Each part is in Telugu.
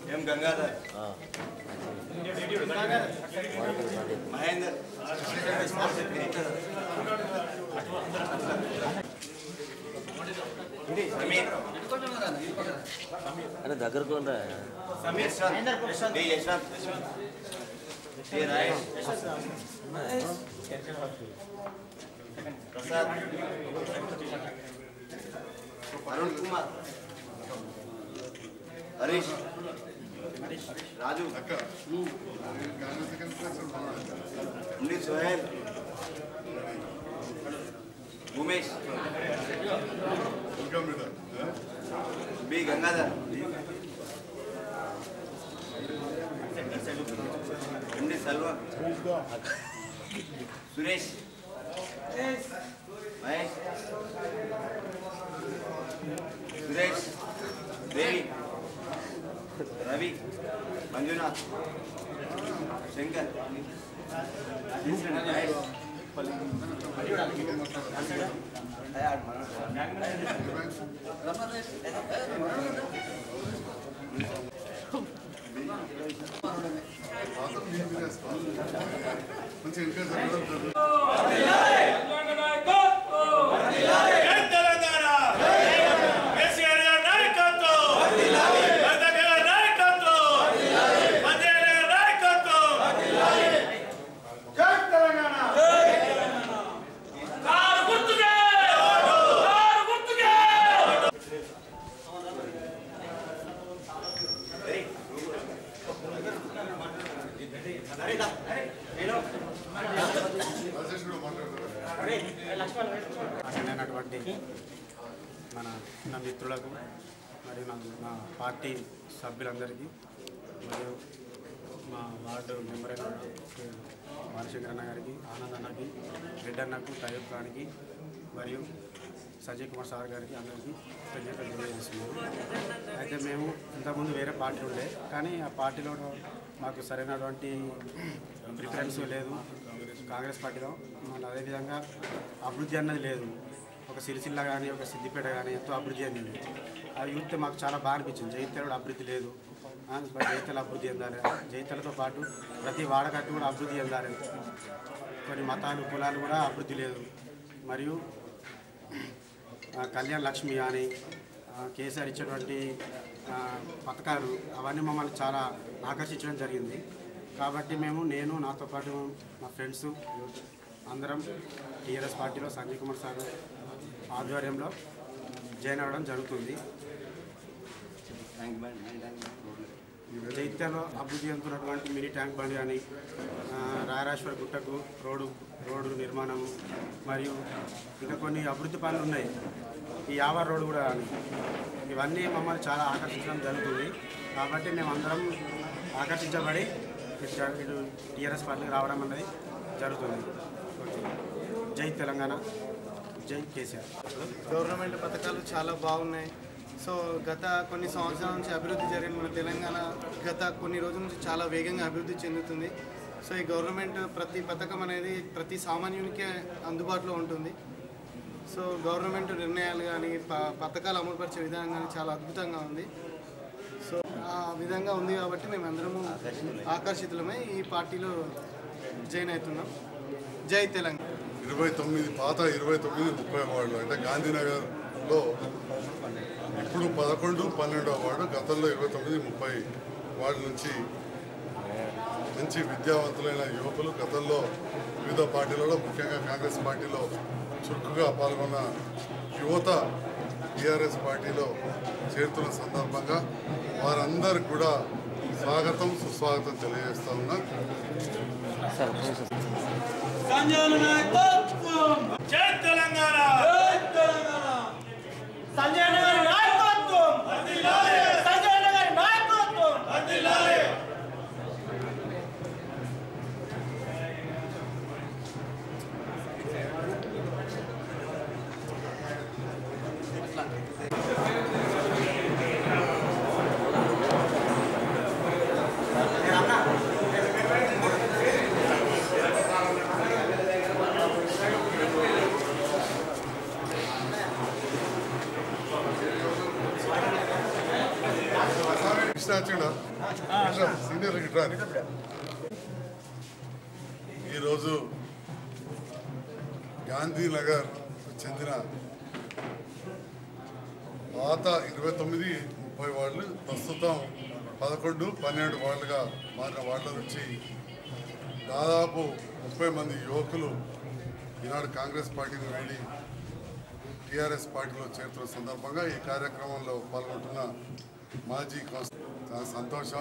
एम गंगाधर महेंद्र समीर अरे दगर कौन रहा है समीर डी यशवंत डी राय प्रसाद अरुण कुमार हरीश राजू उन्नीस सोहेल उमेश बी गंगाधर एमडी सलवा सुरेश महेश सुरेश देवी रवि मंजुनाथ शंकर నా మిత్రులకు మరియు నా పార్టీ సభ్యులందరికీ మరియు మా వార్డు మెంబర్ అయిన బాలశంకర్ అన్న గారికి ఆనంద్ అన్నకి రెడ్డి అన్నకు తయ్యబ్ ఖాన్కి మరియు సంజయ్ కుమార్ సార్ గారికి అందరికీ కృతజ్ఞతలు తెలియజేస్తున్నాము. అయితే మేము ఇంతకుముందు వేరే పార్టీ ఉండే కానీ ఆ పార్టీలో మాకు సరైనటువంటి ప్రిఫరెన్స్ లేదు. కాంగ్రెస్ పార్టీలో అదేవిధంగా అభివృద్ధి అన్నది లేదు. ఒక సిరిసిల్ల కానీ ఒక సిద్దిపేట కానీ ఎంతో అభివృద్ధి చెందింది. అది చూస్తే మాకు చాలా బాగా అనిపించింది. జగిత్యాల అభివృద్ధి లేదు, జగిత్యాల అభివృద్ధి చెందాలి. జగిత్యాలతో పాటు ప్రతి వాడకట్టు కూడా అభివృద్ధి చెందాలి. కొన్ని మతాలు కులాలు కూడా అభివృద్ధి లేదు. మరియు కళ్యాణ్ లక్ష్మి కానీ కేసీఆర్ ఇచ్చేటువంటి పథకాలు అవన్నీ మమ్మల్ని చాలా ఆకర్షించడం జరిగింది. కాబట్టి నేను నాతో పాటు మా ఫ్రెండ్స్ అందరం టీఆర్ఎస్ పార్టీలో సంజయ్ కుమార్ సార్ ఆధ్వర్యంలో జాయిన్ అవ్వడం జరుగుతుంది. జైత్యాలో అభివృద్ధి చెందుతున్నటువంటి మినీ ట్యాంక్ బండ్ కానీ రాయరాశ్వర గుట్టకు రోడ్డు నిర్మాణం మరియు ఇంకా కొన్ని అభివృద్ధి పనులు ఉన్నాయి. ఈ యావర్ రోడ్డు కూడా ఇవన్నీ మమ్మల్ని చాలా ఆకర్షించడం జరుగుతుంది. కాబట్టి మేమందరం ఆకర్షించబడి ఇటు టీఆర్ఎస్ పార్టీకి రావడం అనేది జరుగుతుంది. జై తెలంగాణ, జై కేసీఆర్. గవర్నమెంట్ పథకాలు చాలా బాగున్నాయి. సో గత కొన్ని సంవత్సరాల నుంచి అభివృద్ధి జరిగిన మన తెలంగాణ గత కొన్ని రోజుల నుంచి చాలా వేగంగా అభివృద్ధి చెందుతుంది. సో ఈ గవర్నమెంట్ ప్రతి పథకం అనేది ప్రతి సామాన్యునికే అందుబాటులో ఉంటుంది. సో గవర్నమెంట్ నిర్ణయాలు కానీ పథకాలు అమలుపరిచే విధానం కానీ చాలా అద్భుతంగా ఉంది. సో ఆ విధంగా ఉంది కాబట్టి మేమందరము ఆకర్షితులమై ఈ పార్టీలో జాయిన్ అవుతున్నాం. జై తెలంగాణ. 29 పాత 29-30 వార్డులు అంటే గాంధీనగర్లో ఇప్పుడు 11-12 వార్డు, గతంలో 29-30 వార్డు నుంచి మంచి విద్యావంతులైన యువకులు గతంలో వివిధ పార్టీలలో ముఖ్యంగా కాంగ్రెస్ పార్టీలో చురుకుగా పాల్గొన్న యువత టీఆర్ఎస్ పార్టీలో చేరుతున్న సందర్భంగా వారందరికి కూడా స్వాగతం సుస్వాగతం తెలియజేస్తా ఉన్నా. జై తెలంగాణ, సంజయ్ గారి నాయకత్వం, సంజయ్ గారి నాయకత్వం. సీనియర్ గిట్రాని ఈరోజు గాంధీనగర్ చెందిన పాత 29-30 వార్డులు ప్రస్తుతం 11-12 వార్డులుగా మారిన వార్డుల నుంచి దాదాపు 30 మంది యువకులు ఈనాడు కాంగ్రెస్ పార్టీని వీడి టీఆర్ఎస్ పార్టీలో చేరుతున్న సందర్భంగా ఈ కార్యక్రమంలో పాల్గొంటున్న మాజీ కౌన్సిలర్ చాలా సంతోషం.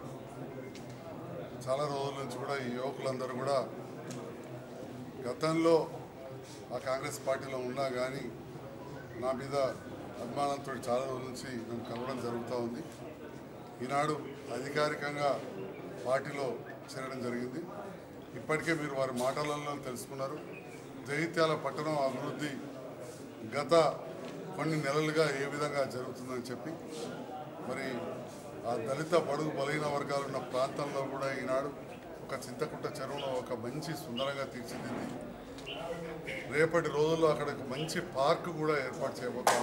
చాలా రోజుల నుంచి కూడా ఈ యువకులందరూ కూడా గతంలో ఆ కాంగ్రెస్ పార్టీలో ఉన్నా కానీ నా మీద అభిమానంతో చాలా రోజుల నుంచి నన్ను కలవడం జరుగుతూ ఉంది. ఈనాడు అధికారికంగా పార్టీలో చేరడం జరిగింది. ఇప్పటికే మీరు వారి మాటలలో తెలుసుకున్నారు. జగిత్యాల పట్టణం అభివృద్ధి గత కొన్ని నెలలుగా ఏ విధంగా జరుగుతుందని చెప్పి మరి ఆ దళిత బడుగు బలహీన వర్గాలు ఉన్న ప్రాంతంలో కూడా ఈనాడు ఒక చింతకుంట చెరువులో ఒక మంచి సుందరంగా తీర్చిదిద్ది రేపటి రోజుల్లో అక్కడ మంచి పార్క్ కూడా ఏర్పాటు చేయబోతాము.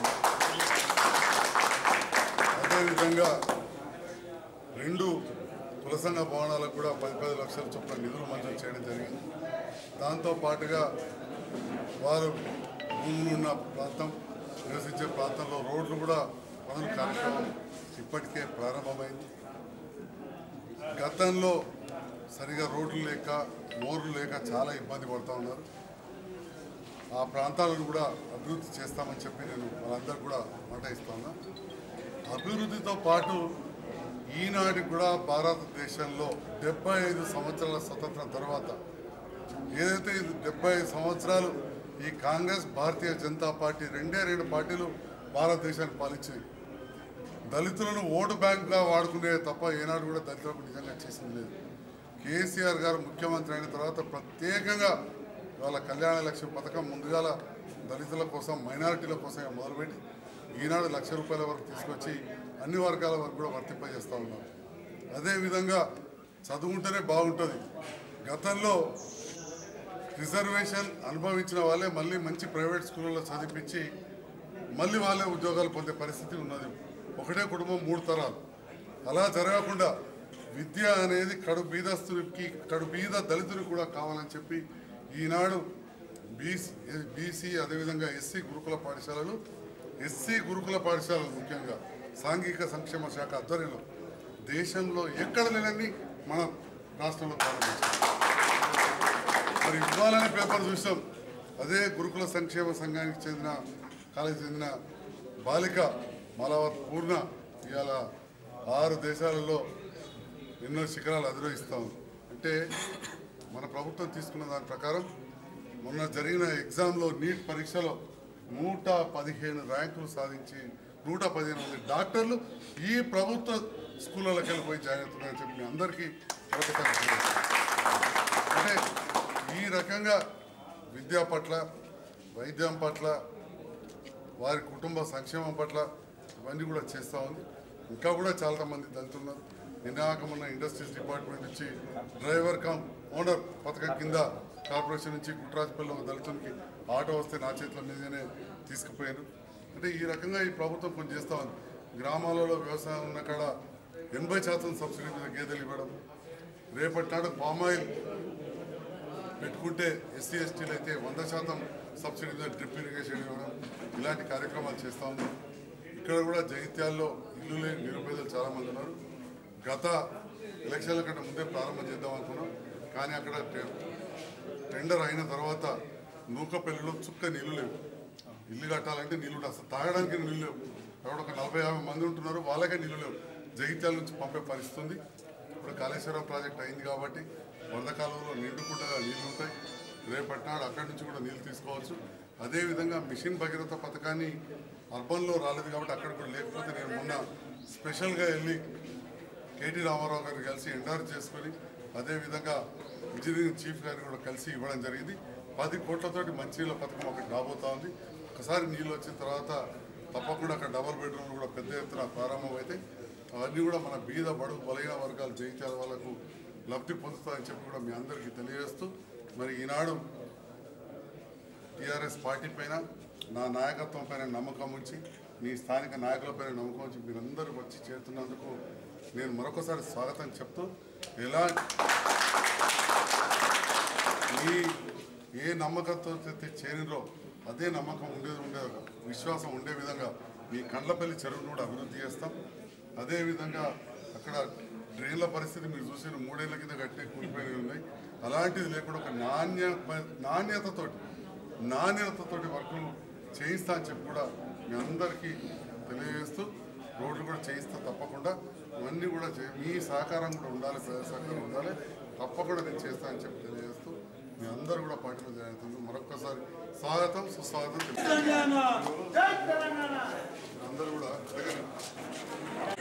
అదేవిధంగా 2 కులసంఘ భవనాలకు కూడా 10 లక్షల చొప్పున నిధులు మంజూరు చేయడం జరిగింది. దాంతోపాటుగా వారు భూములున్న ప్రాంతం నివసించే ప్రాంతంలో రోడ్లు కూడా పనుల కార్యక్రమం ఇప్పటికే ప్రారంభమైంది. గతంలో సరిగా రోడ్లు లేక మోర్లు లేక చాలా ఇబ్బంది పడుతూ ఉన్నారు. ఆ ప్రాంతాలను కూడా అభివృద్ధి చేస్తామని చెప్పి నేను వాళ్ళందరూ కూడా మాట ఇస్తున్నా. అభివృద్ధితో పాటు ఈనాటికి కూడా భారతదేశంలో 75 సంవత్సరాల స్వతంత్రం తర్వాత ఏదైతే 75 సంవత్సరాలు ఈ కాంగ్రెస్ భారతీయ జనతా పార్టీ రెండే 2 పార్టీలు భారతదేశాన్ని పాలించాయి. దళితులను ఓటు బ్యాంక్గా వాడుకునే తప్ప ఏనాడు కూడా దళితులకు నిజంగా చేసింది లేదు. కేసీఆర్ గారు ముఖ్యమంత్రి అయిన తర్వాత ప్రత్యేకంగా వాళ్ళ కళ్యాణ లక్ష్మి పథకం ముందుగా దళితుల కోసం మైనారిటీల కోసం మొదలుపెట్టి ఈనాడు ₹1,00,000 వరకు తీసుకొచ్చి అన్ని వర్గాల వరకు కూడా వర్తింపజేస్తూ ఉన్నారు. అదేవిధంగా చదువుకుంటేనే బాగుంటుంది. గతంలో రిజర్వేషన్ అనుభవించిన వాళ్ళే మళ్ళీ మంచి ప్రైవేట్ స్కూళ్ళలో చదివించి మళ్ళీ వాళ్ళే ఉద్యోగాలు పొందే పరిస్థితి ఉన్నది. ఒకటే కుటుంబం 3 తరాలు. అలా జరగకుండా విద్య అనేది కడు బీద దళితునికి కూడా కావాలని చెప్పి ఈనాడు బీసీ అదేవిధంగా ఎస్సీ గురుకుల పాఠశాలలు ముఖ్యంగా సాంఘిక సంక్షేమ శాఖ ఆధ్వర్యంలో దేశంలో ఎక్కడ లేనని మన రాష్ట్రంలో ప్రారంభించారు. మరి ఇవ్వాలని పేపర్ చూసాం. అదే గురుకుల సంక్షేమ సంఘానికి చెందిన కాలేజీ చెందిన బాలిక మలావత్ పూర్ణ ఇవాళ 6 దేశాలలో ఎన్నో శిఖరాలు అధిరోహిస్తూ ఉంది. అంటే మన ప్రభుత్వం తీసుకున్న దాని ప్రకారం మొన్న జరిగిన ఎగ్జామ్లో నీట్ పరీక్షలో 115 ర్యాంకులు సాధించి 115 మంది డాక్టర్లు ఈ ప్రభుత్వ స్కూళ్ళకి వెళ్ళిపోయి జాయిన్ అవుతున్నారని చెప్పి మీ అందరికీ అంటే ఈ రకంగా విద్య పట్ల వైద్యం పట్ల వారి కుటుంబ సంక్షేమం పట్ల ఇవన్నీ కూడా చేస్తూ ఉంది. ఇంకా కూడా చాలామంది దళితున్నారు. నిన్నాకమున్న ఇండస్ట్రీస్ డిపార్ట్మెంట్ నుంచి డ్రైవర్ కమ్ ఓనర్ పథకం కింద కార్పొరేషన్ నుంచి గుట్రాజపల్లి ఒక దళితునికి ఆటో వస్తే నా చేతుల మీదనే తీసుకుపోయారు. అంటే ఈ రకంగా ఈ ప్రభుత్వం కొంచెం చేస్తూ ఉంది. గ్రామాలలో వ్యవసాయం ఉన్న కాడ 80% సబ్సిడీ మీద గేదెలు ఇవ్వడం, రేపటి నాడు పామాయిల్ పెట్టుకుంటే ఎస్సీ ఎస్టీలు అయితే 100% సబ్సిడీ మీద డ్రిప్ ఇరిగేషన్ ఇవ్వడం, ఇలాంటి కార్యక్రమాలు చేస్తూ ఉంది. ఇక్కడ కూడా జగిత్యాల్లో ఇల్లు లేని నిరుపేదలు చాలామంది ఉన్నారు. గత ఎలక్షన్ల కంటే ముందే ప్రారంభం చేద్దాం అనుకున్నాం. కానీ అక్కడ టెండర్ అయిన తర్వాత నూకపల్లిలో చుక్క నీళ్లు లేవు. ఇల్లు కట్టాలంటే నీళ్ళు అసలు తాగడానికి నీళ్ళు లేవు. అక్కడ ఒక 40-50 మంది ఉంటున్నారు, వాళ్ళకే నీళ్ళు లేవు. జగిత్యాల నుంచి పంపే పరిస్థితి ఉంది. ఇప్పుడు కాళేశ్వరం ప్రాజెక్ట్ అయింది కాబట్టి వరద కాలంలో నిండుకుంటా నీళ్ళు ఉంటాయి. రేపటి నాడు అక్కడి నుంచి కూడా నీళ్ళు తీసుకోవచ్చు. అదేవిధంగా మిషన్ భగీరథ పథకాన్ని అర్బన్లో రాలేదు కాబట్టి అక్కడ కూడా లేకపోతే నేను మొన్న స్పెషల్గా వెళ్ళి కేటీ రామారావు గారిని కలిసి ఎండార్జ్ చేసుకొని అదేవిధంగా ఇంజనీరింగ్ చీఫ్ గారిని కూడా కలిసి ఇవ్వడం జరిగింది. 10 కోట్లతోటి మంచినీళ్ళ పథకం అక్కడ రాబోతా ఉంది. ఒకసారి నీళ్ళు వచ్చిన తర్వాత తప్పకుండా అక్కడ డబుల్ బెడ్రూమ్లు కూడా పెద్ద ఎత్తున ప్రారంభమైతే అవన్నీ కూడా మన బీద బడుగు బలహీన వర్గాలు జయించాల వాళ్ళకు లబ్ధి పొందుతాయని చెప్పి కూడా మీ అందరికీ తెలియజేస్తూ మరి ఈనాడు టీఆర్ఎస్ పార్టీ పైన నా నాయకత్వం పైన నమ్మకం ఉంచి మీ స్థానిక నాయకులపైన నమ్మకం ఉంచి మీరందరూ వచ్చి చేరుతున్నందుకు నేను మరొకసారి స్వాగతం చెప్తూ ఎలా ఏ నమ్మకంతో చేరినో అదే నమ్మకం ఉండే విశ్వాసం ఉండే విధంగా మీ కండ్లపల్లి చెరువును కూడా అభివృద్ధి చేస్తాం. అదేవిధంగా అక్కడ డ్రైన్ల పరిస్థితి మీరు చూసిన 3 ఏళ్ల కింద కట్టిన కూలిపోయినవి ఉన్నాయి. అలాంటిది లేకుండా ఒక నాణ్యతతోటి వర్కులు చేయిస్తా అని చెప్పి కూడా మీ అందరికీ తెలియజేస్తూ రోడ్లు కూడా చేయిస్తా తప్పకుండా. ఇవన్నీ కూడా మీ సహకారం కూడా ఉండాలి, ప్రజా సహకారం ఉండాలి. తప్పకుండా నేను చేస్తా అని చెప్పి తెలియజేస్తూ మీ అందరూ కూడా పార్టీలో జరుగుతుంది. మరొక్కసారి స్వాగతం సుస్వాగతం. అందరూ కూడా